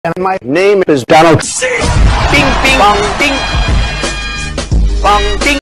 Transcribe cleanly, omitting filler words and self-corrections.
And my name is Donald. Bing, bing, bong, ding. Bong, ding.